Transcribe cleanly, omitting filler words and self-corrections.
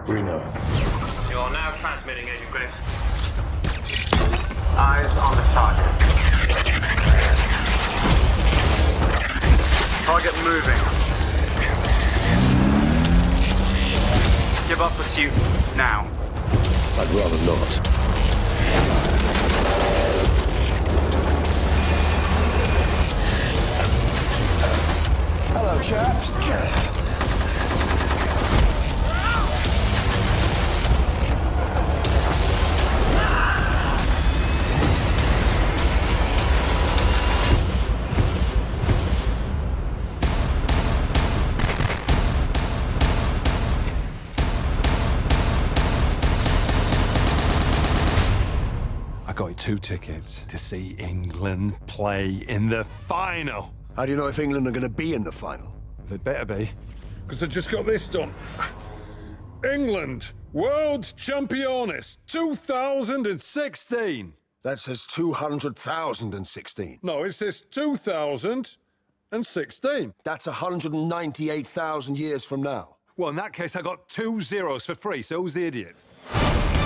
We know. You're now transmitting, Agent Graves. Eyes on the target. Target moving. Give up pursuit now. I'd rather not. Hello, chaps. I got you 2 tickets to see England play in the final. How do you know if England are going to be in the final? They better be, because I just got this done. England, World Championes 2016. That says 200,016. No, it says 2016. That's 198,000 years from now. Well, in that case, I got 2 zeros for free, so who's the idiot?